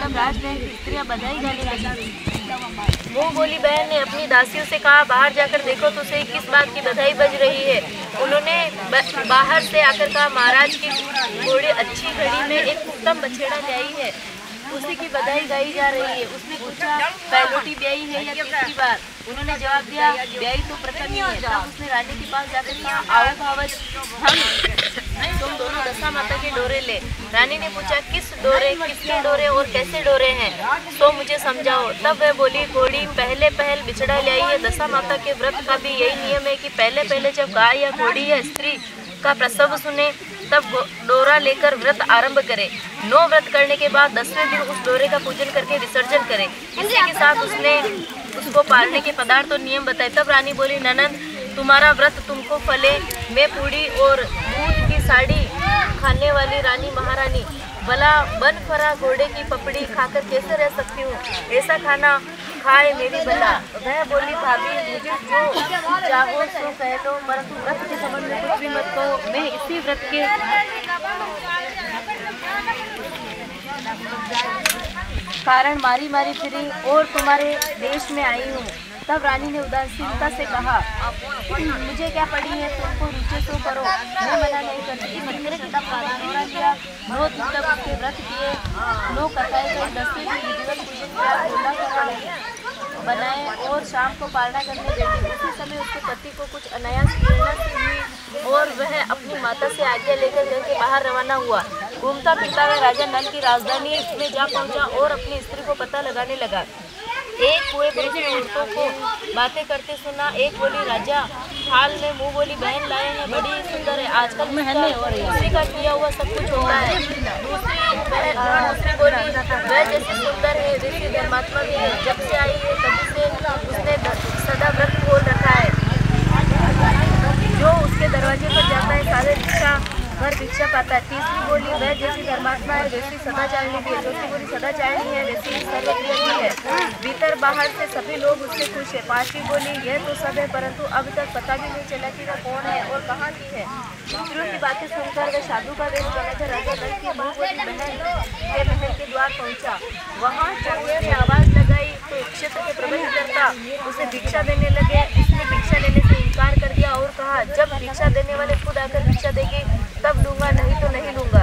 तब राजबहन की स्त्रियां बधाई गाने लगी। मुँह बोली बहन ने अपनी दासियों से कहा, बाहर जाकर देखो तो सही किस बात की बधाई बज रही है। उन्होंने बाहर से आकर कहा, महाराज की घोड़ी अच्छी घड़ी में एक उत्तम बछेड़ा लाई है, उसी की बधाई गाई जा रही है। उसने पूछा, पहलोटी ब्याई है या तीसरी बार? उन्होंने जवाब दिया, ब्याई तो प्रथम ही है। तब उसने रानी के पास जाकर कहा, आओ भावज, तुम दोनों दशा माता के डोरे ले। रानी ने पूछा, किस डोरे, किसके डोरे और कैसे डोरे हैं, तो मुझे समझाओ। तब वह बोली, घोड़ी पहले पहल बिछड़ा लाई है। दशा माता के व्रत का भी यही नियम है कि पहले जब गाय या घोड़ी या स्त्री का प्रसव सुने तब डोरा लेकर व्रत आरंभ करे। 9 व्रत करने के बाद 10वें दिन उस डोरे का पूजन करके विसर्जन करे। इसी के साथ उसने उसको पालने के पदार्थ और नियम बताए। तब रानी बोली, ननंद, तुम्हारा व्रत तुमको फले। मैं पूड़ी और दूध की साड़ी खाने वाली रानी महारानी भला बन फरा घोड़े की पपड़ी खाकर कैसे रह सकती हूँ? ऐसा खाना खाए मेरी भला। वह बोली, भाभी, मुझे जो चाहो सो कह लो, परंतु व्रत के संबंध में कुछ भी मत कहो। मैं इसी व्रत के कारण मारी मारी फिरी और तुम्हारे देश में आई हूँ। तब रानी ने उदासीनता से कहा, मुझे क्या पड़ी है, तुमको रुचे तो करो, मैं मना नहीं करती। मंदिर की तब डोरा लिया, 9 दिन तक उसके व्रत किए, 9 कथाएं कही, 10वें दिन विधिवत पूजन किया, बोला बनाए और शाम को पालना करने देती। उसी समय उसके पति को कुछ अनायास प्रेरणा सी हुई और वह अपनी माता से आज्ञा लेकर घर के बाहर रवाना हुआ। घूमता फिरता वह राजा नल की राजधानी में जा पहुंचा और अपनी स्त्री को पता लगाने लगा। एक कुएं पर उसने औरतों को बातें करते सुना। एक बोली, राजा हाल में मुँह बोली बहन लाए हैं, बड़ी सुंदर है, आजकल उसी का किया हुआ सब कुछ होता है। दूसरी बोली, वह जैसी सुंदर है वैसी धर्मात्मा भी है, जब से आई है तभी से उसने सदा व्रत खोल रखा है। जो उसके दरवाजे पर जाता है सारे भिक्षा पाता है। तीसरी बोली, वह जैसी धर्मात्मा है वैसी सदाचारिणी भी है। चौथी बोली, सदाचारिणी है वैसी सर्वप्रिय भी है, भीतर बाहर से सभी लोग उससे खुश है। पांचवी बोली, यह तो सब है परंतु अब तक पता भी नहीं चला कि वह कौन है और कहाँ की है। स्त्रियों की बातें सुनकर वह साधु का वेश बनाकर राजा नल की मुँह बोली बहन के महल के द्वार पहुँचा। वहाँ जब उसने आवाज लगाई तो क्षेत्र के प्रबंध करता उसे भिक्षा देने लगे। उसने भिक्षा लेने से इनकार कर दिया और कहा, जब भिक्षा देने वाले खुद आकर भिक्षा देंगे तब लूंगा, नहीं तो नहीं लूंगा।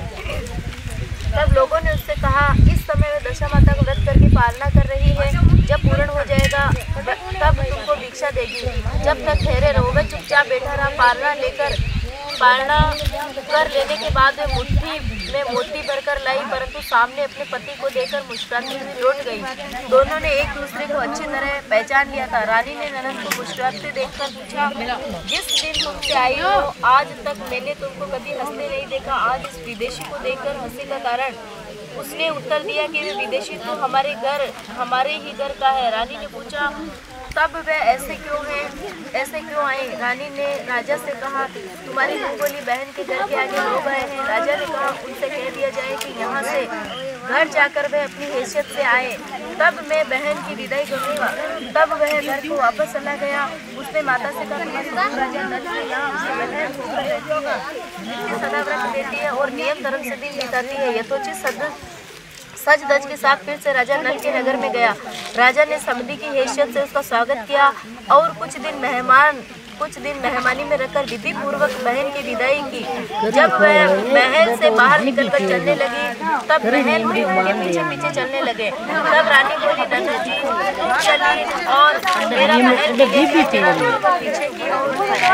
तब लोगों ने उससे कहा, इस समय वह दशा माता को व्रत करके पालना कर रही है, जब पूर्ण हो जाएगा तब तुमको भिक्षा देगी, जब तक ठहरे रहो। वह चुपचाप बैठा रहा। पालना कर लेने के बाद वे मुट्ठी में मोती भरकर लाई, परंतु सामने अपने पति को देखकर मुस्कुराती हुई लौट गई। दोनों ने एक दूसरे को अच्छी तरह पहचान लिया था। रानी ने ननद को मुस्कुराते देखकर पूछा, जिस दिन तुमसे आई हो आज तक मैंने तुमको कभी हंसते नहीं देखा, आज इस विदेशी को देखकर हंसी का कारण? उसने उत्तर दिया कि वे विदेशी तो हमारे ही घर का है। रानी ने पूछा, तब वे ऐसे क्यों आए? रानी ने राजा से कहा, तुम्हारी मुँह बोली बहन के घर के आगे लोग आए हैं। राजा ने कहा, उनसे कह दिया जाए कि यहाँ से घर जाकर वह अपनी हैसियत से आए, तब मैं बहन की विदाई करूँगा। तब वह घर को वापस चला गया। उसने माता से कहा, राजा नल से यहाँ उससे बहन होकर रहती है, जिससे सदा व्रत देती है और नियम धर्म से दिन बिताती है। यथोचित सज धज के साथ फिर से राजा नल के नगर में गया। राजा ने समिति की हैसियत से उसका स्वागत किया और कुछ दिन मेहमानी में रखकर विधि पूर्वक बहन की विदाई की। जब वह महल से बाहर निकलकर चलने लगी तब बहन भी उनके पीछे पीछे चलने लगे। तब रानी बोली, नंद जी चली और मेरा महल पीछे की ओर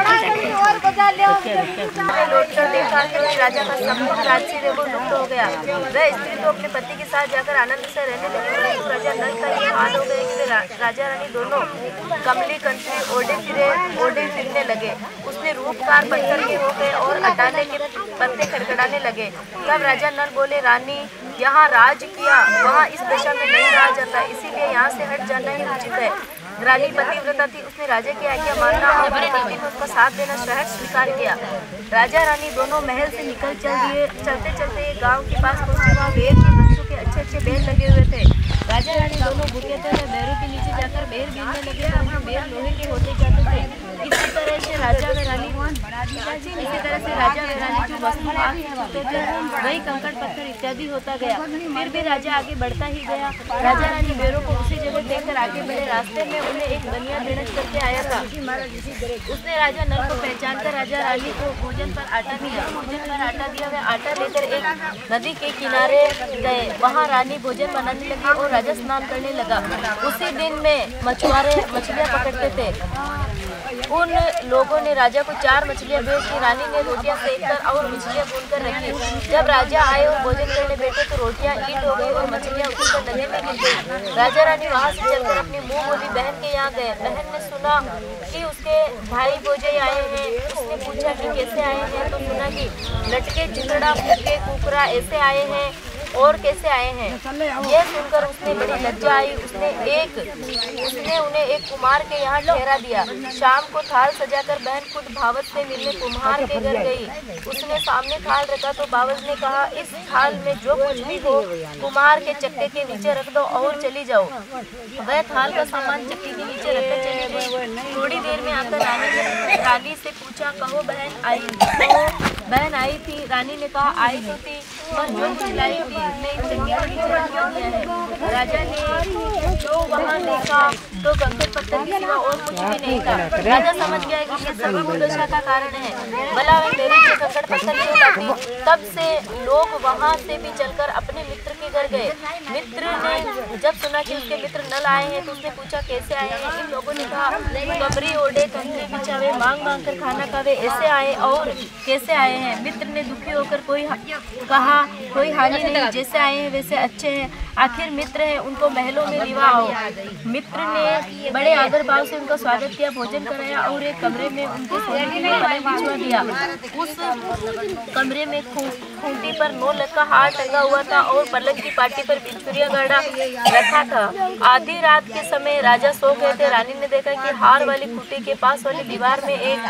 लौटकर देखा कि राजा का संपूर्ण राज्य है वो लुप्त हो गया। वह स्त्री तो अपने पति के साथ जाकर आनंद से रहने लगी, परंतु राजा नल का ये हाल हो गया कि राजा रानी दोनों कमली कंठी ओढ़े फिरने लगे। उसने रूपकार पत्थर के हो गए और अटाने के पत्ते खड़खड़ाने लगे। तब राजा नल बोले, रानी यहाँ राज किया वहाँ इस दशा में नहीं रहा जाता, इसीलिए यहाँ से हट जाना ही उचित है। रानी पतिव्रता थी, उसने राजा की आज्ञा मानना और अपने पति को उसका साथ देना सहर्ष स्वीकार किया। राजा रानी दोनों महल से निकल चलते चलते एक गाँव के पास पहुँचे। वहाँ बेर के वृक्षों के अच्छे बेर लगे हुए थे। राजा रानी दोनों भूखे थे। बेरों के नीचे जाकर बेर गिनने लगे, परंतु बेर लोहे के होते जाते थे। इसी तरह से राजा व रानी जो वस्तु आग से छूते थे वही कंकड़ पत्थर इत्यादि होता गया। फिर भी राजा आगे बढ़ता ही गया। राजा रानी बेरों को उसी जगह देखकर आगे बढ़े। रास्ते में उन्हें एक बनिया भेड़च करके आया था। उसने राजा नल को पहचान कर राजा रानी को भोजन पर आटा दिया। वह आटा लेकर एक नदी के किनारे गए। वहाँ रानी भोजन बनाने लगी और राजा स्नान करने लगा। उसी दिन में मछुआरे मछलियाँ पकड़ते थे। उन लोगों ने राजा को 4 मछलियाँ बेच दी। रानी ने रोटियां सेककर और मछलियाँ भूनकर रखी। जब राजा आए और भोजन करने बैठे तो रोटियां ईंट हो गई और मछलियाँ उछलकर नदी में गिर गई। राजा रानी वहाँ से चलकर अपनी मुँह बोली बहन के यहाँ गए। बहन ने सुना कि उसके भाई भोजे आए हैं। उसने पूछा कि कैसे आए हैं तो सुना कि लटके चितड़ा फूके कुकरा ऐसे आए हैं और कैसे आए हैं। यह सुनकर उसने बड़ी लज्जा आई। उसने उन्हें एक कुम्हार के यहाँ ठहरा दिया। शाम को थाल सजाकर बहन खुद भावत से मिलने कुम्हार के घर गई। उसने सामने थाल रखा तो भावत ने कहा इस थाल में जो कुछ भी हो कुम्हार के चक्के के नीचे रख दो और चली जाओ। वह थाल का सामान चक्के के नीचे रखकर चली गई। थोड़ी देर में आकर रानी ने रानी से पूछा कहो बहन आई तो बहन आई थी। रानी ने कहा आई तो थी पर जो खिलाई थी राजा ने जो वहाँ देखा तो कंकड़ पत्थर के सिवा और कुछ भी नहीं था। राजा समझ गया कि ये सब दुर्दशा का कारण है। भला वे मेरे लिए कंकड़ पत्थर क्यों लाती। तब से लोग वहाँ से भी चलकर अपने मित्र के घर गए। मित्र ने जब सुना कि उसके मित्र नल आए हैं तो उसने पूछा कैसे आए हैं। इन लोगों ने कहा कमरी ओढ़े कंधे बिछावे मांग मांग कर खाना खावे ऐसे आए और कैसे आए हैं। मित्र ने दुखी होकर कहा कोई हानि नहीं, जैसे आए हैं वैसे अच्छे हैं। आखिर मित्र है उनको महलों में विवाह हो। मित्र ने बड़े आदर भाव से उनका स्वागत किया, भोजन कराया और एक कमरे में उनके सोने के लिए पलंग बिछवा दिया। उस कमरे में खूंटी पर 9 लख का हार टंगा हुआ था और पलंग की पाटी पर बिछुरिया गाड़ा रखा था। आधी रात के समय राजा सो गए थे। रानी ने देखा कि हार वाली खूंटी के पास वाली दीवार में एक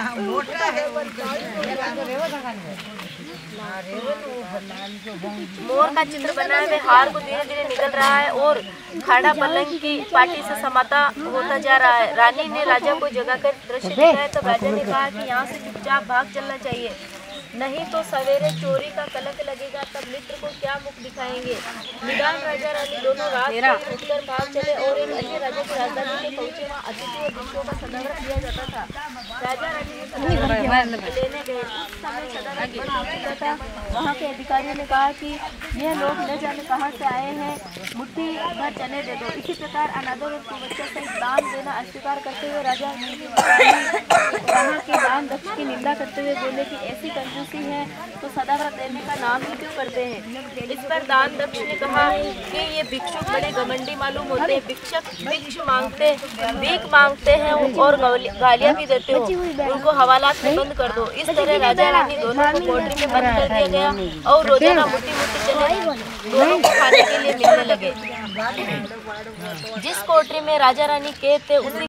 मोर का चित्र बना है। हार को धीरे धीरे निकल रहा है और खाड़ा पलंग की पाटी से समाता होता जा रहा है। रानी ने राजा को जगाकर दृश्य दिखाया तब राजा ने कहा कि यहाँ से चुपचाप भाग चलना चाहिए, नहीं तो सवेरे चोरी का कलंक लगेगा। तब मित्र को क्या मुख दिखाएंगे। निदान राजा रानी दोनों रात को उठकर भाग चले और एक अन्य राजा की राजधानी के पहुंचे। वहाँ अतिथि और भिक्षुओं का सदाव्रत दिया जाता था। राजा रानी ने सदाव्रत लेने गए। उस समय सदाव्रत बंद हो चुका था। वहाँ के अधिकारियों ने कहा कि यह लोग न जाने कहाँ से आए हैं, मुट्ठी भर चने दे दो। इसी प्रकार अनादर और कुवच्चा सहित दान देना अस्वीकार करते हुए राजा वहाँ के दान दक्ष की निंदा करते हुए बोले कि ऐसी कंजूसी है तो सदाव्रत लेने का नाम ही क्यों करते हैं। इस पर दान दक्ष ने कहा कि ये भिक्षुक बड़े घमंडी मालूम होते हैं। भिक्ष भीख मांगते हैं और गालियाँ भी देते हो। उनको हवालात में बंद कर दो। इस तरह राजा रानी दोनों को कोठरी में बंद कर दिया गया और रोजाना मुट्ठी चने दोनों को खाने के लिए मिलने लगे। जिस कोठरी में राजा रानी कैद थे उसी